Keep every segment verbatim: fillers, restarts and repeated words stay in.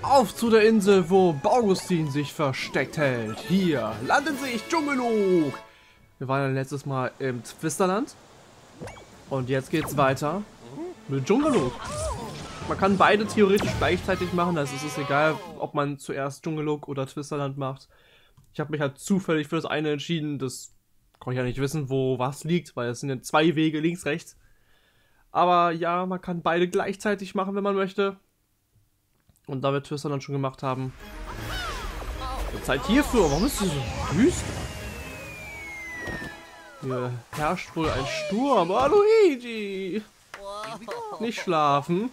Auf zu der Insel, wo Baugustin sich versteckt hält. Hier landen sich Dschungeluk. Wir waren ja letztes Mal im Twisterland. Und jetzt geht's weiter mit Dschungeluk. Man kann beide theoretisch gleichzeitig machen. Also es ist egal, ob man zuerst Dschungeluk oder Twisterland macht. Ich habe mich halt zufällig für das eine entschieden. Das kann ich ja nicht wissen, wo was liegt, weil es sind ja zwei Wege, links, rechts. Aber ja, man kann beide gleichzeitig machen, wenn man möchte. Und da wir Twisterland schon gemacht haben. Zeit hierfür. Warum ist sie so düster? Hier herrscht wohl ein Sturm. Oh, Luigi! Nicht schlafen.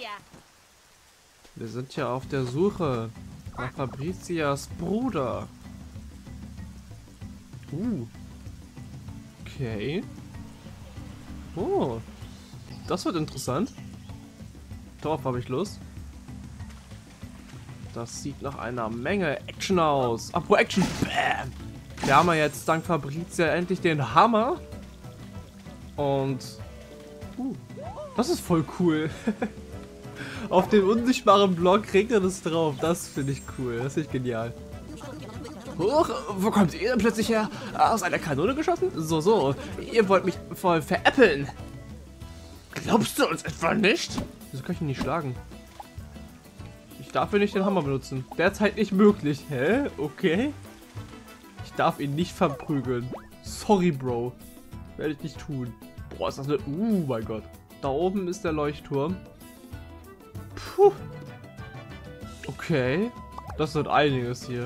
Wir sind ja auf der Suche nach Fabricias Bruder. Uh. Okay. Oh. Das wird interessant. Darauf habe ich Lust. Das sieht nach einer Menge Action aus. Apropos Action. Bam. Wir haben ja jetzt dank Fabrizia endlich den Hammer. Und... Uh, das ist voll cool. Auf dem unsichtbaren Block regnet es drauf. Das finde ich cool. Das finde ich genial. Huch, wo kommt ihr denn plötzlich her? Aus einer Kanone geschossen? So, so. Ihr wollt mich voll veräppeln. Glaubst du uns etwa nicht? Wieso kann ich ihn nicht schlagen? Ich darf hier nicht den Hammer benutzen. Derzeit nicht möglich. Hä? Okay. Ich darf ihn nicht verprügeln. Sorry, Bro. Werde ich nicht tun. Boah, ist das eine... Uh, mein Gott. Da oben ist der Leuchtturm. Puh. Okay. Das wird einiges hier.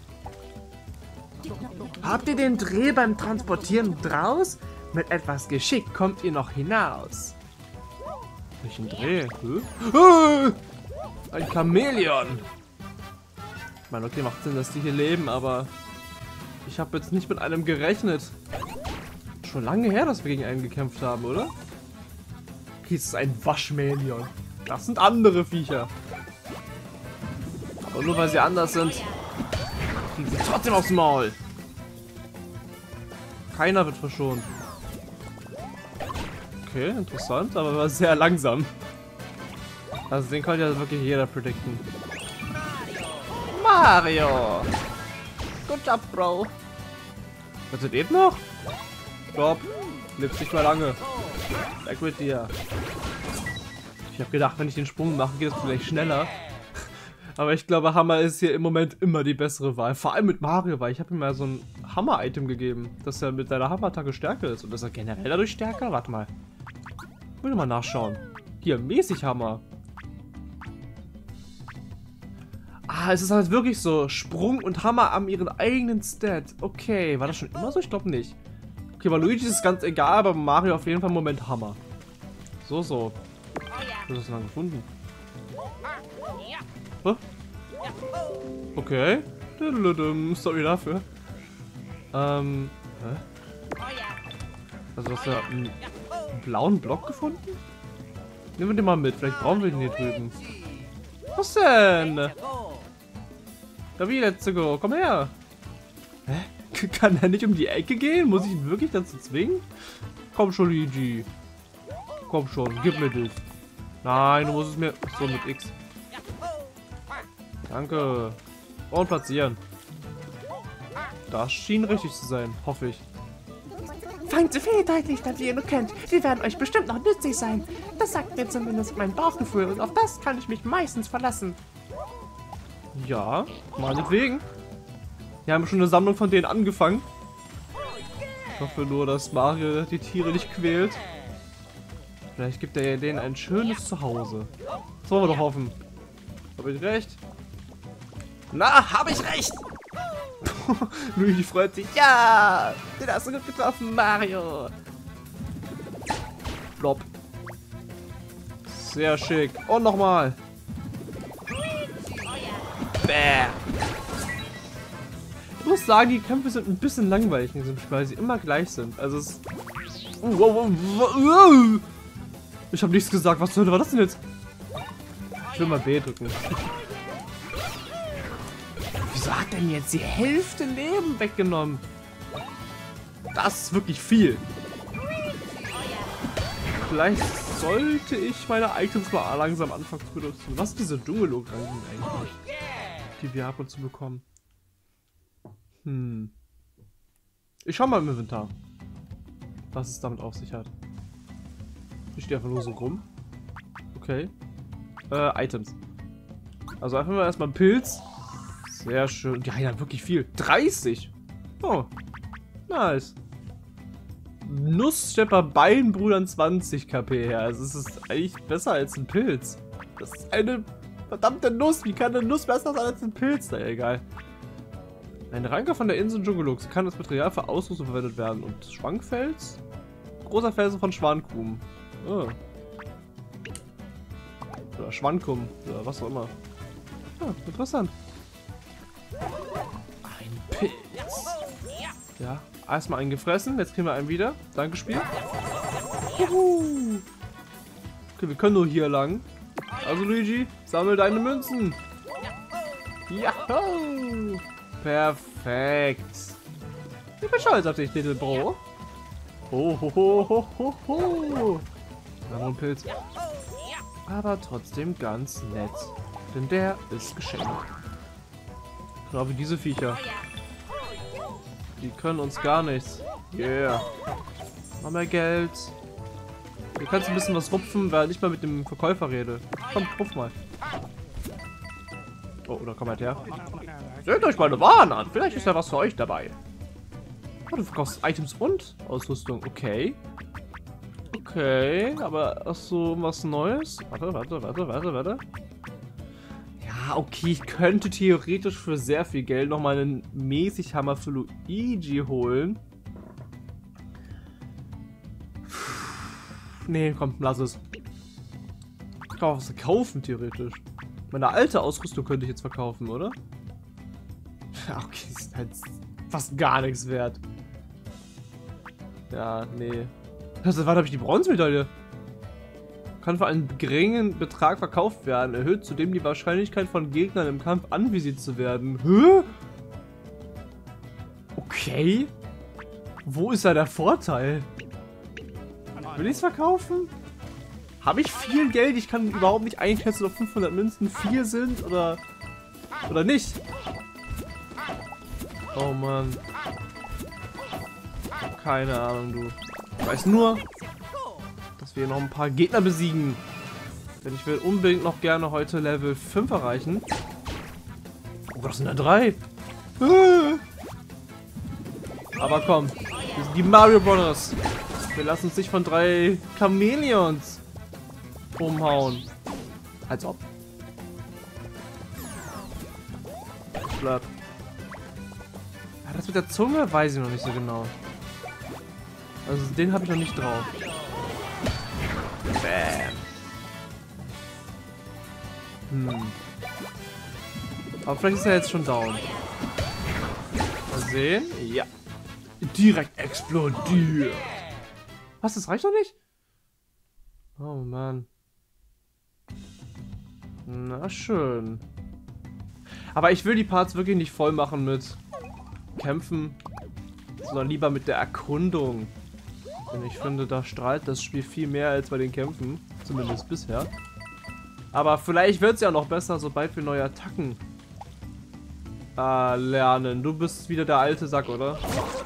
Habt ihr den Dreh beim Transportieren draus? Mit etwas Geschick kommt ihr noch hinaus. Nicht ein Dreh. Hm? Ein Chamäleon. Ich meine, okay, macht Sinn, dass die hier leben, aber ich habe jetzt nicht mit einem gerechnet. Schon lange her, dass wir gegen einen gekämpft haben, oder? Okay, es ist ein Waschmäleon. Das sind andere Viecher. Aber nur weil sie anders sind, kriegen sie trotzdem aufs Maul. Keiner wird verschont. Okay, interessant, aber war sehr langsam. Also den konnte ja wirklich jeder predikten. Mario! Good job, Bro. Was sind eben noch? Stopp. Lebst nicht mehr lange. Weg mit dir. Ich habe gedacht, wenn ich den Sprung mache, geht es vielleicht schneller. Aber ich glaube, Hammer ist hier im Moment immer die bessere Wahl. Vor allem mit Mario, weil ich habe ihm mal so ein Hammer-Item gegeben, dass er mit seiner Hammer-Attacke stärker ist. Und ist er generell dadurch stärker? Warte mal. Ich will mal nachschauen. Hier, mäßig Hammer. Ah, es ist halt wirklich so. Sprung und Hammer haben ihren eigenen Stat. Okay, war das schon immer so? Ich glaube nicht. Okay, bei Luigi ist es ganz egal, aber Mario auf jeden Fall im Moment Hammer. So, so. Was hast du dann gefunden? Huh? Okay. Sorry dafür. Ähm. Hä? Also hast du einen, einen blauen Block gefunden? Nehmen wir den mal mit. Vielleicht brauchen wir den hier drüben. Was denn? Ja, wie, let's go. Komm her. Hä? Kann er nicht um die Ecke gehen? Muss ich ihn wirklich dazu zwingen? Komm schon, Luigi. Komm schon, gib mir das. Nein, du musst es mir... So, mit X. Danke. Und platzieren. Das schien richtig zu sein, hoffe ich. Fangt so viel deutlich, dass ihr nur kennt. Sie werden euch bestimmt noch nützlich sein. Das sagt mir zumindest mein Bauchgefühl und auf das kann ich mich meistens verlassen. Ja, meinetwegen. Wir haben schon eine Sammlung von denen angefangen. Ich hoffe nur, dass Mario die Tiere nicht quält. Vielleicht gibt er denen ein schönes Zuhause. Das wollen wir doch hoffen. Habe ich recht? Na, habe ich recht! Luigi freut sich. Ja! Den hast du gut getroffen, Mario! Blob. Sehr schick. Und nochmal. Bäh. Ich muss sagen, die Kämpfe sind ein bisschen langweilig in diesem Spiel, weil sie immer gleich sind. Also es... Uh, wow, wow, wow. Ich habe nichts gesagt. Was war das denn jetzt? Ich will mal B drücken. Wieso hat denn jetzt die Hälfte Leben weggenommen? Das ist wirklich viel. Vielleicht sollte ich meine Items mal langsam anfangen zu benutzen. Was ist diese Dschungelorangen eigentlich, die wir ab und zu bekommen? Hm. Ich schau mal im Inventar, was es damit auf sich hat. Ich stehe einfach nur so rum. Okay. Äh, Items. Also einfach mal erstmal einen Pilz. Sehr schön. Ja, ja, wirklich viel. dreißig. Oh. Nice. Nussschepper Beinbrudern zwanzig K P her. Also es ist eigentlich besser als ein Pilz. Das ist eine verdammte Nuss. Wie kann eine Nuss besser sein als ein Pilz? Na ja, egal. Ein Ranker von der Insel Dschungelux kann als Material für Ausrüstung verwendet werden. Und Schwankfels? Großer Felsen von Schwankum. Oh. Oder Schwankum. Oder was auch immer. Ah, interessant. Ein Pilz. Ja, erstmal einen gefressen. Jetzt kriegen wir einen wieder. Danke, Spiel. Juhu. Okay, wir können nur hier lang. Also, Luigi, sammel deine Münzen. Jaho. Perfekt. Ich bin stolz auf dich, Little Bro. Ho, ho, ho, ho, ho, ho. Da noch ein Pilz. Aber trotzdem ganz nett. Denn der ist geschenkt. Genau wie diese Viecher. Die können uns gar nichts. Yeah. Noch mehr Geld. Du kannst ein bisschen was rupfen, weil ich mal mit dem Verkäufer rede. Komm, rupf mal. Oh, oder komm halt her. Seht euch meine Waren an. Vielleicht ist ja was für euch dabei. Oh, du verkaufst Items und Ausrüstung. Okay. Okay, aber hast du was Neues? Warte, warte, warte, warte, warte. Ja, okay, ich könnte theoretisch für sehr viel Geld nochmal einen mäßig Hammer für Luigi holen. Nee, komm, lass es. Ich kann auch was verkaufen, theoretisch. Meine alte Ausrüstung könnte ich jetzt verkaufen, oder? Ja, okay, ist halt fast gar nichts wert. Ja, nee. Also, warte, habe ich die Bronzemedaille? Kann für einen geringen Betrag verkauft werden. Erhöht zudem die Wahrscheinlichkeit von Gegnern im Kampf anvisiert zu werden. Hä? Okay. Wo ist da der Vorteil? Will ich es verkaufen? Habe ich viel Geld? Ich kann überhaupt nicht einschätzen, ob fünfhundert Münzen viel sind oder, oder nicht. Oh Mann. Keine Ahnung, du. Ich weiß nur, dass wir noch ein paar Gegner besiegen. Denn ich will unbedingt noch gerne heute Level fünf erreichen. Oh, das sind ja drei. Aber komm, wir sind die Mario Brothers. Wir lassen uns nicht von drei Chamäleons umhauen. Als ob. Bleib. Ja, das mit der Zunge weiß ich noch nicht so genau. Also den habe ich noch nicht drauf. Bam. Hm. Aber vielleicht ist er jetzt schon down. Mal sehen. Ja. Direkt explodiert. Was, das reicht doch nicht? Oh Mann. Na schön. Aber ich will die Parts wirklich nicht voll machen mit Kämpfen, sondern lieber mit der Erkundung. Denn ich finde, da strahlt das Spiel viel mehr als bei den Kämpfen. Zumindest bisher. Aber vielleicht wird es ja noch besser, sobald wir neue Attacken äh, lernen. Du bist wieder der alte Sack, oder?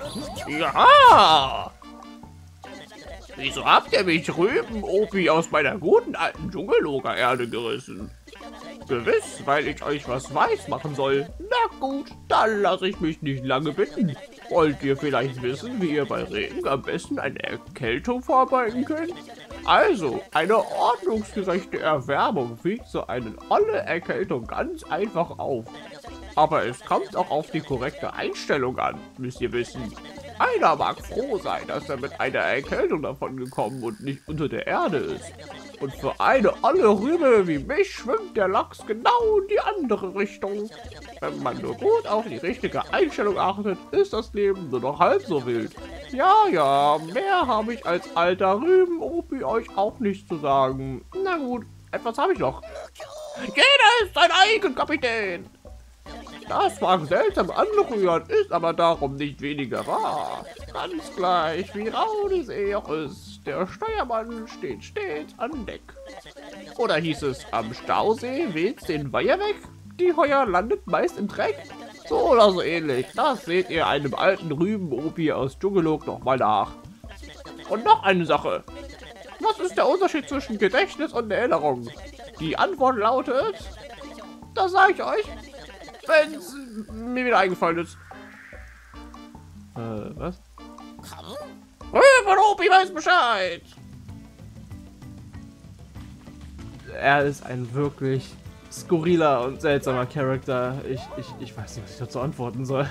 Ja! Wieso habt ihr mich Rüben-Opi aus meiner guten alten Dschungeloger-Erde gerissen? Gewiss, weil ich euch was weiß machen soll. Na gut, dann lasse ich mich nicht lange bitten. Wollt ihr vielleicht wissen, wie ihr bei Regen am besten eine Erkältung vorbereiten könnt? Also, eine ordnungsgerechte Erwärmung wiegt so eine olle Erkältung ganz einfach auf. Aber es kommt auch auf die korrekte Einstellung an, müsst ihr wissen. Einer mag froh sein, dass er mit einer Erkältung davon gekommen und nicht unter der Erde ist. Und für eine olle Rübe wie mich schwimmt der Lachs genau in die andere Richtung. Wenn man nur gut auf die richtige Einstellung achtet, ist das Leben nur noch halb so wild. Ja, ja, mehr habe ich als alter Rüben-Opi euch auch nicht zu sagen. Na gut, etwas habe ich noch. Jeder ist sein eigen Kapitän. Das mag seltsam anrühren, ist aber darum nicht weniger wahr. Ganz gleich, wie rau die See auch ist, der Steuermann steht stets an Deck. Oder hieß es, am Stausee weht's den Weiher weg, die Heuer landet meist im Dreck? So oder so ähnlich, das seht ihr einem alten Rüben-Opi aus Dschungellog noch mal nach. Und noch eine Sache. Was ist der Unterschied zwischen Gedächtnis und Erinnerung? Die Antwort lautet, das sage ich euch, wenn es mir wieder eingefallen ist. Äh, was? Rüben-Opi weiß Bescheid. Er ist ein wirklich skurriler und seltsamer Charakter. Ich, ich, ich weiß nicht, was ich dazu antworten soll.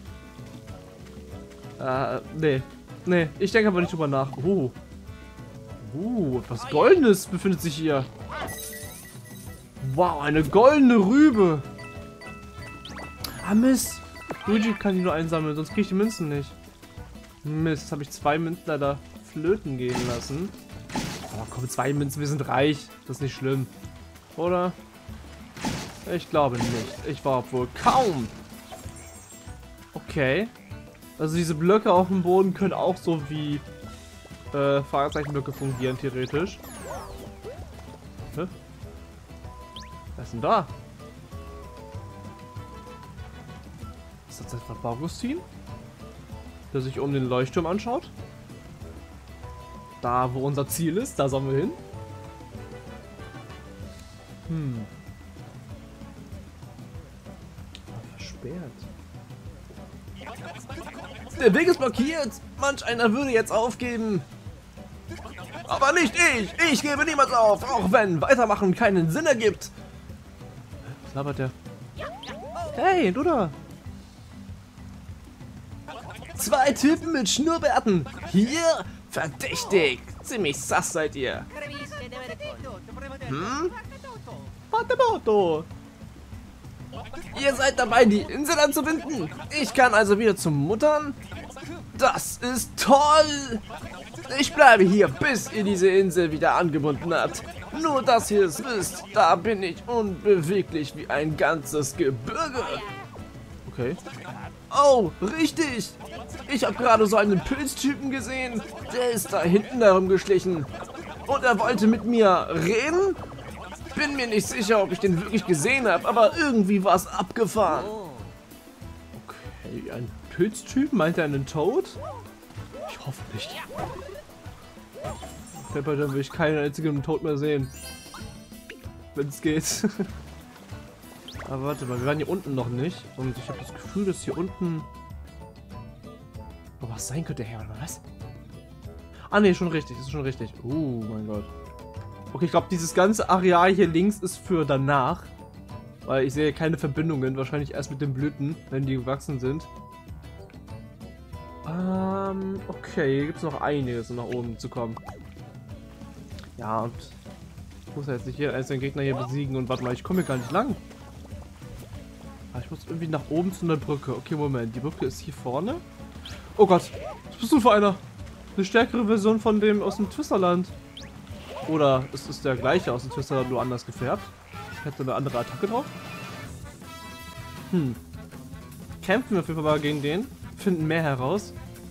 Äh, nee. Nee, ich denke aber nicht drüber nach. Uh. Uh, etwas Goldenes befindet sich hier. Wow, eine goldene Rübe. Ah, Mist. Luigi kann die nur einsammeln, sonst kriege ich die Münzen nicht. Mist, jetzt habe ich zwei Münzen leider flöten gehen lassen. Aber komm, zwei Münzen, wir sind reich. Das ist nicht schlimm. Oder? Ich glaube nicht. Ich war wohl kaum. Okay. Also diese Blöcke auf dem Boden können auch so wie äh, Fahrzeichenblöcke fungieren, theoretisch. Hä? Was ist denn da? Ist das etwa Augustin? Der sich um den Leuchtturm anschaut? Da, wo unser Ziel ist, da sollen wir hin. Hm. Versperrt. Der Weg ist blockiert. Manch einer würde jetzt aufgeben. Aber nicht ich. Ich gebe niemals auf, auch wenn Weitermachen keinen Sinn ergibt. Was labert der? Hey, du da. Zwei Typen mit Schnurrbärten. Hier, verdächtig. Ziemlich sass seid ihr. Hm? Patemoto. Ihr seid dabei, die Insel anzubinden. Ich kann also wieder zum Muttern. Das ist toll. Ich bleibe hier, bis ihr diese Insel wieder angebunden habt. Nur, dass ihr es wisst, da bin ich unbeweglich wie ein ganzes Gebirge. Okay. Oh, richtig. Ich habe gerade so einen Pilztypen gesehen. Der ist da hinten herumgeschlichen. Und er wollte mit mir reden? Bin mir nicht sicher, ob ich den wirklich gesehen habe, aber irgendwie war es abgefahren. Okay, ein Pilztyp? Meint er einen Toad? Ich hoffe nicht. Pepper, dann will ich keinen einzigen Toad mehr sehen. Wenn es geht. Aber warte mal, wir waren hier unten noch nicht. Und ich habe das Gefühl, dass hier unten... Oh, was sein könnte, Herr, oder was? Ah ne, schon richtig, ist schon richtig. Oh mein Gott. Okay, ich glaube, dieses ganze Areal hier links ist für danach. Weil ich sehe keine Verbindungen. Wahrscheinlich erst mit den Blüten, wenn die gewachsen sind. Ähm, okay, hier gibt es noch einiges, um nach oben zu kommen. Ja, und ich muss ja jetzt nicht jeden einzelnen Gegner hier besiegen. Und warte mal, ich komme hier gar nicht lang. Aber ich muss irgendwie nach oben zu einer Brücke. Okay, Moment, die Brücke ist hier vorne. Oh Gott, was bist du für einer? Eine stärkere Version von dem aus dem Twisterland. Oder ist es der gleiche aus dem Twisterland, nur anders gefärbt? Hätte eine andere Attacke drauf? Hm. Kämpfen wir auf jeden Fall mal gegen den. Finden mehr heraus.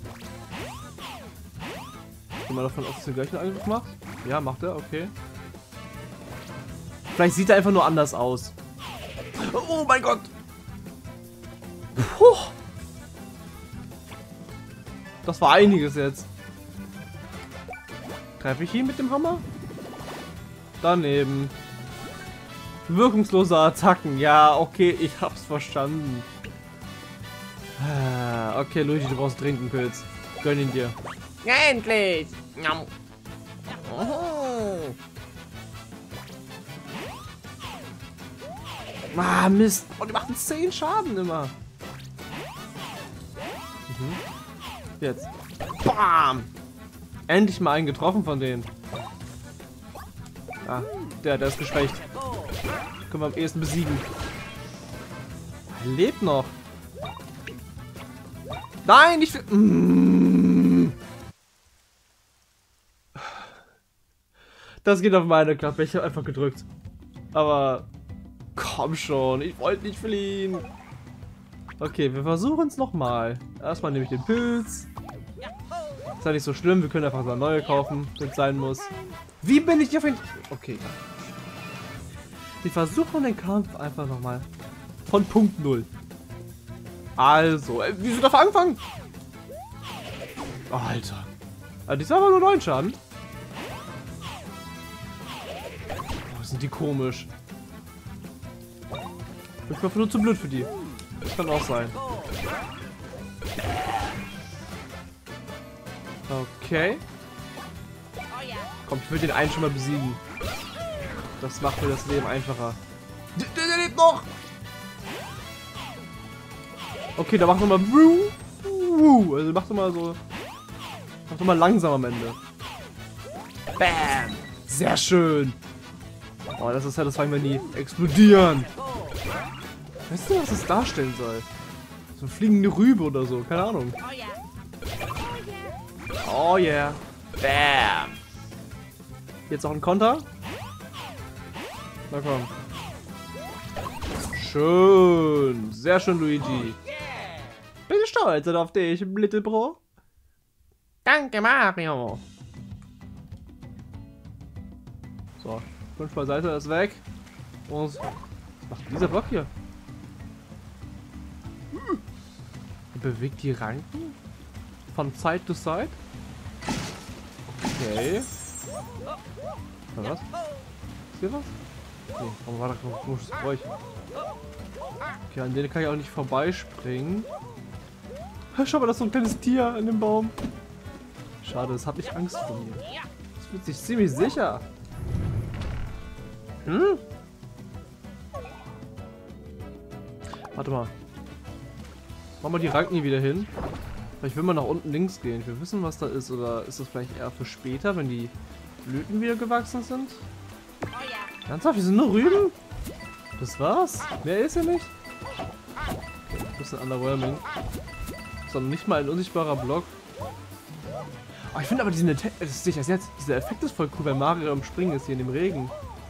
Gehen wir davon aus, dass er den gleichen Angriff macht? Ja, macht er, okay. Vielleicht sieht er einfach nur anders aus. Oh mein Gott! Puh. Das war einiges jetzt. Treffe ich ihn mit dem Hammer? Daneben. Wirkungslose Attacken. Ja, okay, ich hab's verstanden. Okay, Luigi, du brauchst dringend einen Pilz. Gönn ihn dir. Ja, endlich. Oh. Ah, Mist. Oh, die machen zehn Schaden immer. Mhm. Jetzt. Bam! Endlich mal einen getroffen von denen. Ah, der, der ist geschwächt. Können wir am ehesten besiegen. Er lebt noch. Nein, nicht für... Mm. Das geht auf meine Klappe. Ich habe einfach gedrückt. Aber Komm schon, ich wollte nicht fliehen. Okay, wir versuchen es nochmal. Erstmal nehme ich den Pilz. Ist ja nicht so schlimm, wir können einfach mal neue kaufen, wenn es sein muss. Wie bin ich auf den... Okay. Wir versuchen den Kampf einfach nochmal. Von Punkt null. Also, äh, wieso darf er anfangen? Oh, Alter. Also, die ist aber nur neun Schaden. Oh, sind die komisch. Ich bin einfach nur zu blöd für die. Das kann auch sein. Okay. Komm, ich will den einen schon mal besiegen. Das macht mir das Leben einfacher. Der, der, der lebt noch! Okay, da macht nochmal. Also macht nochmal so. Macht nochmal langsam am Ende. Bam! Sehr schön! Oh, das ist ja, das wollen wir nie. Explodieren! Weißt du, was das darstellen soll? So eine fliegende Rübe oder so, keine Ahnung. Oh yeah. Bam! Jetzt noch ein Konter. Na komm. Schön. Sehr schön, Luigi. Bin stolz auf dich, Little Bro. Danke, Mario. So, fünf beiseite ist weg. Und was macht dieser Block hier? Er bewegt die Ranken von Side to Side. Okay. Na was? Ist hier was? Nee, warum war da ein komisches Geräusch? Okay, an denen kann ich auch nicht vorbeispringen. Schau mal, das ist so ein kleines Tier an dem Baum. Schade, es hat nicht Angst vor mir. Es fühlt sich ziemlich sicher. Hm? Warte mal. Machen wir die Ranken hier wieder hin. Vielleicht will man nach unten links gehen. Wir wissen, was da ist. Oder ist das vielleicht eher für später, wenn die Blüten wieder gewachsen sind? Ernsthaft? Hier sind nur Rüben? Das war's? Mehr ist ja nicht? Okay, ein bisschen underwhelming. Sondern nicht mal ein unsichtbarer Block. Oh, ich finde aber diesen Effekt, das sehe ich erst jetzt, dieser Effekt ist voll cool, wenn Mario am Springen ist hier in dem Regen.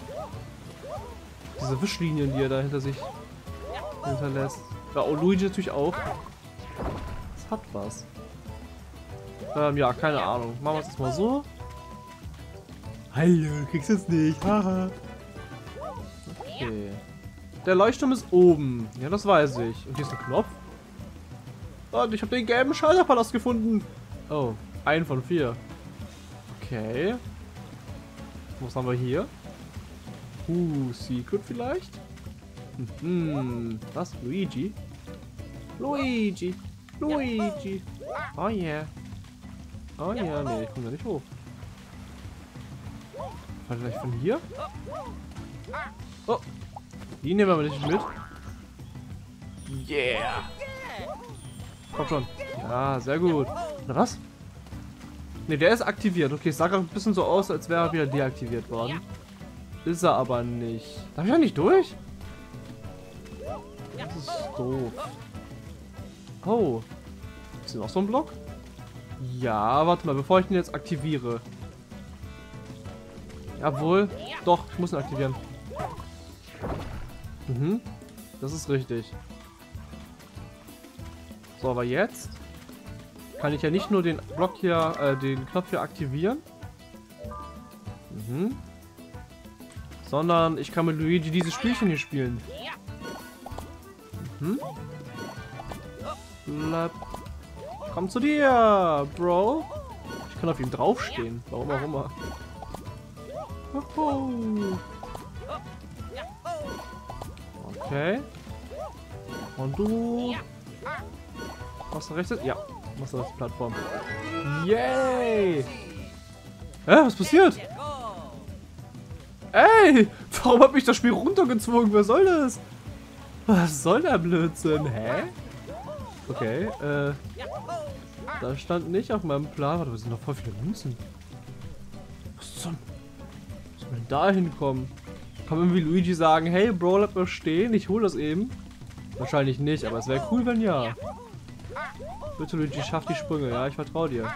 Diese Wischlinien, die er da hinter sich hinterlässt. Ja, oh, Luigi natürlich auch. Das hat was. Ähm, ja, keine Ahnung. Machen wir es jetzt mal so. Hallo, du kriegst es nicht. Haha. Okay. Der Leuchtturm ist oben. Ja, das weiß ich. Und hier ist ein Knopf. Und ich habe den gelben Schalterpalast gefunden. Oh, ein von vier. Okay. Was haben wir hier? Uh, Secret vielleicht? Hm, was? Luigi? Luigi! Luigi! Oh yeah. Oh yeah, nee, ich komme da nicht hoch. Vielleicht von hier? Oh! Die nehmen wir aber nicht mit. Yeah! Komm schon. Ja, sehr gut. Na was? Ne, der ist aktiviert. Okay, es sah gerade ein bisschen so aus, als wäre er wieder deaktiviert worden. Ist er aber nicht. Darf ich ja nicht durch? Das ist doof. Oh. Ist hier noch so ein Block? Ja, warte mal, bevor ich den jetzt aktiviere. Jawohl. Doch, ich muss ihn aktivieren. Mhm. Das ist richtig. So, aber jetzt kann ich ja nicht nur den Block hier, äh, den Knopf hier aktivieren. Mhm. Sondern ich kann mit Luigi dieses Spielchen hier spielen. Mhm. Bleib. Komm zu dir, Bro. Ich kann auf ihm draufstehen. Warum auch immer. Hoho. Okay. Und du... Machst du rechtes? Ja. Machst du das Plattform. Yay! Hä? Was passiert? Ey! Warum hat mich das Spiel runtergezogen? Was soll das? Was soll der Blödsinn? Hä? Okay, äh... Das stand nicht auf meinem Plan. Warte, wir sind noch voll viele Münzen. Was zum... Was soll denn da hinkommen? Kann irgendwie Luigi sagen, hey Bro, bleib mal stehen, ich hol das eben. Wahrscheinlich nicht, aber es wäre cool, wenn ja. Bitte Luigi, schaff die Sprünge, ja, ich vertraue dir.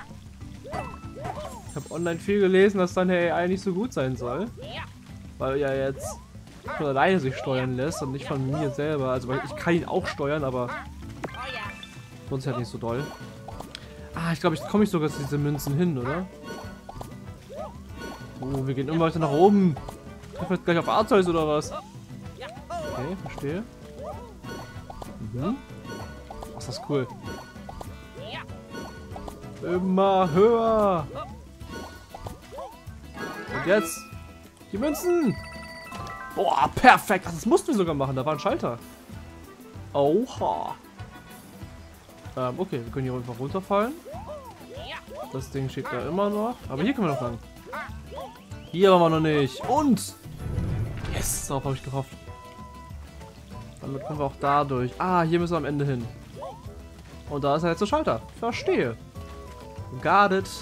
Ich habe online viel gelesen, dass deine A I nicht so gut sein soll. Weil ja jetzt von alleine sich steuern lässt und nicht von mir selber. Also weil ich kann ihn auch steuern, aber sonst halt nicht so doll. Ah, ich glaube, ich komme ich sogar zu diesen Münzen hin, oder? Oh, wir gehen immer weiter nach oben. Treffen wir jetzt gleich auf Arceus oder was? Okay, verstehe. Mhm. Oh, ist das cool. Immer höher. Und jetzt die Münzen. Boah, perfekt. Das mussten wir sogar machen. Da war ein Schalter. Oha. Ähm, okay, wir können hier einfach runterfallen. Das Ding steht da immer noch. Aber hier können wir noch lang. Hier waren wir noch nicht. Und yes, darauf habe ich gehofft. Damit kommen wir auch da durch. Ah, hier müssen wir am Ende hin. Und da ist ja jetzt der Schalter. Verstehe. Got it.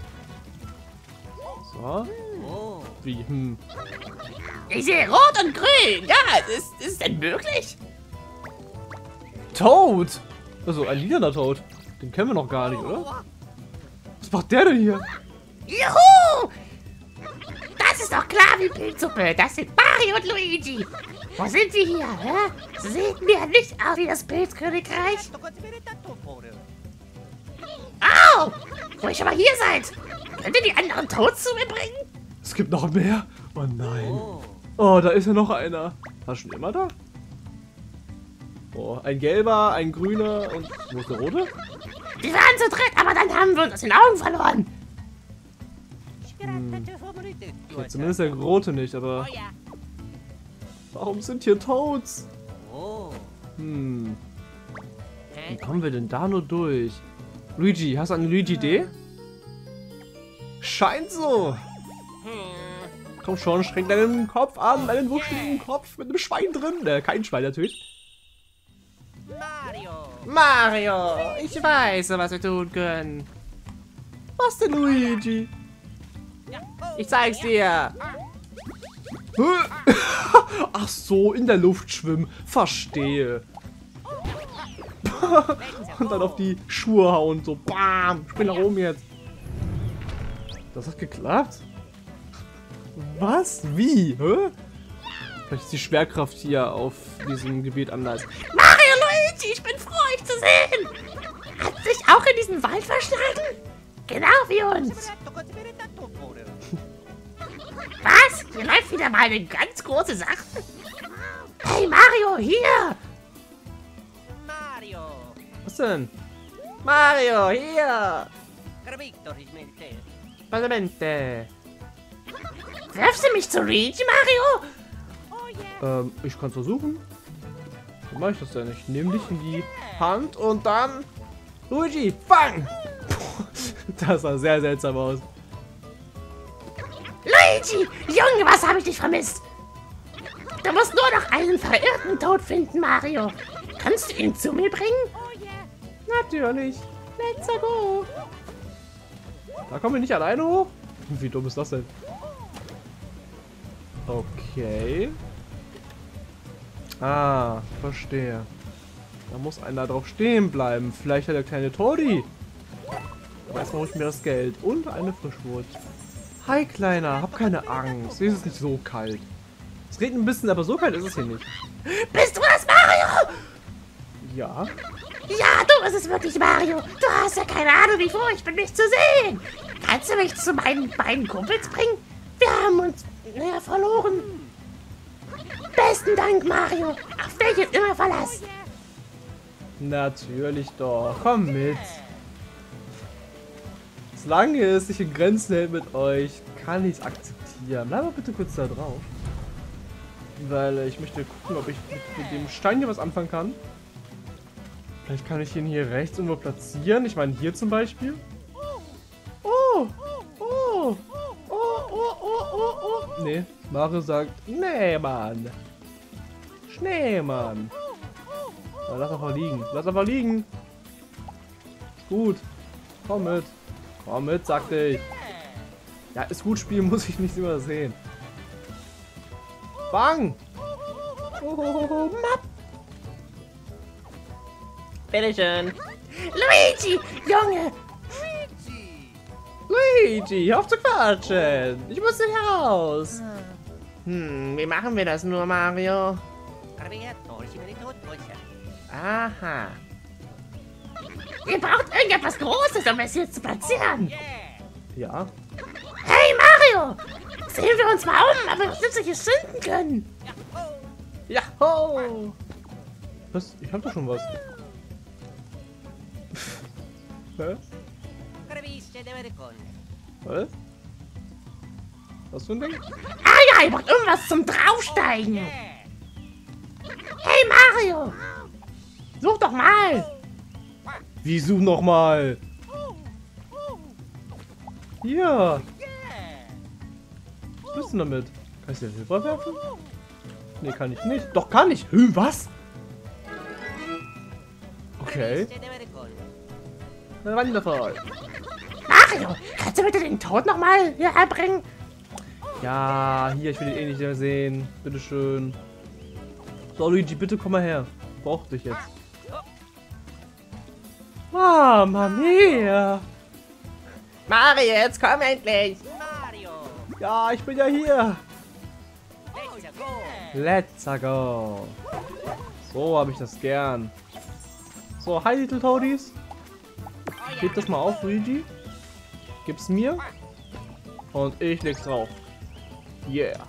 So. Wie? Hm. Ich sehe rot und grün. Ja, ist, ist es denn möglich? Toad! Also ein lilaner Toad. Den kennen wir noch gar nicht, oder? Was macht der denn hier? Juhu! Das ist doch klar wie Pilzsuppe. Das sind Mario und Luigi. Wo sind wir hier? Hä? Sieht mir nicht aus wie das Pilzkönigreich. Au! Wo ihr schon mal hier seid. Könnt ihr die anderen Toads zu mir bringen? Es gibt noch mehr. Oh nein. Oh, da ist ja noch einer. War schon immer da? Oh, ein gelber, ein grüner und wo ist der rote? Die waren zu dritt, aber dann haben wir uns aus den Augen verloren. Hm. Okay, zumindest der rote nicht, aber warum sind hier Toads? Hm. Wie kommen wir denn da nur durch? Luigi, hast du eine Luigi-Idee? Scheint so. Komm schon, streng deinen Kopf an, deinen wuscheligen Kopf mit einem Schwein drin. Äh, kein Schwein natürlich. Mario! Mario! Ich weiß, was wir tun können. Was denn, Luigi? Ich zeig's dir. Ach so, in der Luft schwimmen. Verstehe. Und dann auf die Schuhe hauen. So, bam. Spring nach oben jetzt. Das hat geklappt? Was? Wie? Hä? Vielleicht ist die Schwerkraft hier auf diesem Gebiet anders. Mario, Luigi, ich bin froh, euch zu sehen. Hat sich auch in diesen Wald verschlagen? Genau wie uns. Was? Hier läuft wieder mal eine ganz große Sache. Hey, Mario, hier. Mario. Was denn? Mario, hier. Parlamente. Wirfst du mich zu Luigi, Mario? Ähm, ich kann versuchen. Wie mache ich das denn? Ich nehme dich in die Hand und dann... Luigi, fang! Das sah sehr seltsam aus. Luigi! Junge, was habe ich dich vermisst? Du musst nur noch einen verirrten Tod finden, Mario. Kannst du ihn zu mir bringen? Natürlich. Let's go. Da kommen wir nicht alleine hoch? Wie dumm ist das denn? Okay. Ah, verstehe. Da muss einer drauf stehen bleiben. Vielleicht hat der kleine Tori. Aber erstmal hole ich mir das Geld und eine Frischwurst. Hi, Kleiner. Hab keine Angst. Hier ist es nicht so kalt. Es regnet ein bisschen, aber so kalt ist es hier nicht. Bist du das, Mario? Ja. Ja, du bist es wirklich, Mario. Du hast ja keine Ahnung, wie froh ich bin, mich zu sehen. Kannst du mich zu meinen beiden Kumpels bringen? Wir haben uns ja, verloren. Besten Dank, Mario. Auf dich ist immer Verlass. Natürlich doch. Komm mit. Solange es sich in Grenzen hält mit euch, kann ich es akzeptieren. Bleib mal bitte kurz da drauf. Weil ich möchte gucken, ob ich mit, mit dem Stein hier was anfangen kann. Vielleicht kann ich ihn hier rechts irgendwo platzieren. Ich meine hier zum Beispiel. Oh! Oh! Oh, oh, oh, oh, oh. Nee, Mario sagt, nee, Mann. Schneemann. Na, lass einfach liegen. Lass einfach liegen. Gut. Komm mit. Komm mit, sagte ich. Ja, ist gut spielen, muss ich nicht immer sehen. Bang! Oh, Mapp! Bitteschön. Luigi, Junge! Luigi, hör auf zu quatschen! Ich muss hier heraus! Hm, wie machen wir das nur, Mario? Aha. Ihr braucht irgendetwas Großes, um es hier zu platzieren. Ja. Hey Mario! Sehen wir uns mal um, ob wir uns nützliche zünden können. Jaho! Was? Ich hab doch schon was. Hä? Was? Was für ein Ding? Ah ja, ihr braucht irgendwas zum Draufsteigen. Hey Mario! Such doch mal! Wie such noch mal? Hier! Was bist du damit? Kann ich den Hilfer werfen? Nee, kann ich nicht. Doch, kann ich. Hü, was? Okay. Wonderful. Mario, kannst du bitte den Tod noch mal hierher bringen? Ja, hier, ich will ihn eh nicht mehr sehen. Bitteschön. So, Luigi, bitte komm mal her. Ich brauch dich jetzt. Mama mia! Mario, jetzt komm endlich! Ja, ich bin ja hier. Let's go. So habe ich das gern. So, hi Little Toadies. Heb das mal auf, Luigi. Gib's mir. Und ich leg's drauf. Yeah.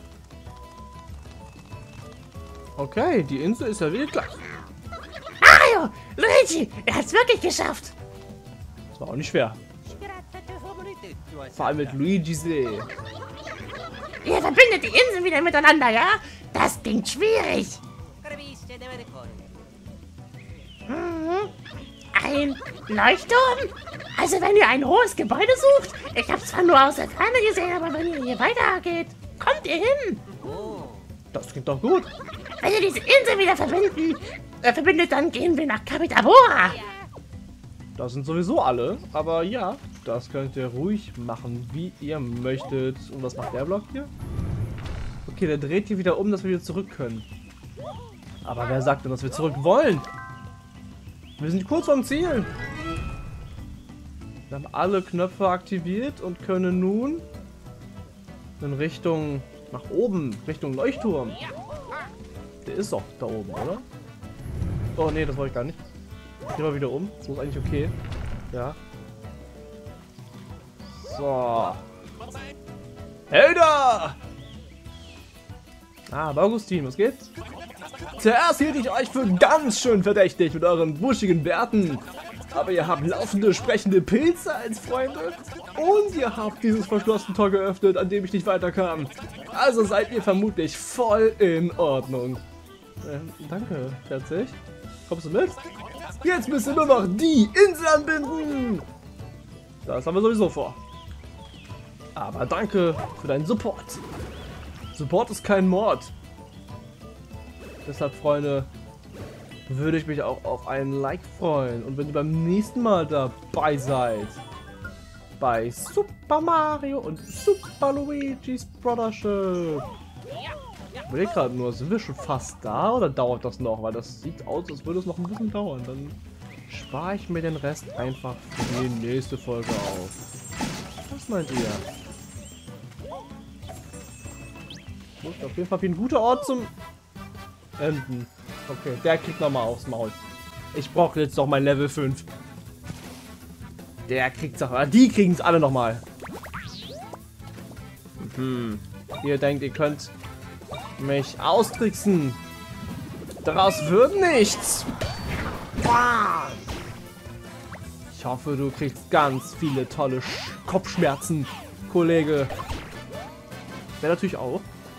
Okay, die Insel ist ja wieder gleich. Mario! Luigi! Er hat's wirklich geschafft! Das war auch nicht schwer. Vor allem mit Luigi See. Ihr verbindet die Inseln wieder miteinander, ja? Das klingt schwierig. Mhm. Ein Leuchtturm? Also wenn ihr ein hohes Gebäude sucht? Ich hab's zwar nur aus der Ferne gesehen, aber wenn ihr hier weitergeht, kommt ihr hin. Das klingt doch gut. Wenn ihr diese Insel wieder verbinden, äh, verbindet, dann gehen wir nach Kapitabora. Das sind sowieso alle. Aber ja, das könnt ihr ruhig machen, wie ihr möchtet. Und was macht der Block hier? Okay, der dreht hier wieder um, dass wir wieder zurück können. Aber wer sagt denn, dass wir zurück wollen? Wir sind kurz vorm Ziel. Wir haben alle Knöpfe aktiviert und können nun in Richtung nach oben, Richtung Leuchtturm. Der ist doch da oben, oder? Oh nee, das wollte ich gar nicht. Geh mal wieder um. Das ist eigentlich okay. Ja. So. Hey da! Ah, Augustin, was geht's? Zuerst hielt ich euch für ganz schön verdächtig mit euren buschigen Bärten. Aber ihr habt laufende, sprechende Pilze als Freunde. Und ihr habt dieses verschlossene Tor geöffnet, an dem ich nicht weiterkam. Also seid ihr vermutlich voll in Ordnung. Ähm, danke, herzlich. Kommst du mit? Jetzt müsst ihr nur noch die Insel anbinden. Das haben wir sowieso vor. Aber danke für deinen Support. Support ist kein Mord. Deshalb, Freunde, würde ich mich auch auf einen Like freuen. Und wenn ihr beim nächsten Mal dabei seid, bei Super Mario und Super Luigi's Brothership. Ich überlege gerade nur, sind wir schon fast da oder dauert das noch? Weil das sieht aus, als würde es noch ein bisschen dauern. Dann spare ich mir den Rest einfach für die nächste Folge auf. Was meint ihr? Muss auf jeden Fall wie ein guter Ort zum Enden. Okay, der kriegt nochmal aufs Maul. Ich brauche jetzt noch mein Level fünf. Der kriegt's auch. Die kriegen es alle nochmal. Mhm. Ihr denkt, ihr könnt mich austricksen. Daraus wird nichts. Ich hoffe, du kriegst ganz viele tolle Sch Kopfschmerzen, Kollege. Der natürlich auch.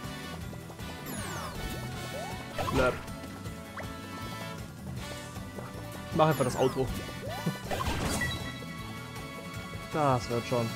Blöp. Mach einfach das Auto. Das wird schon.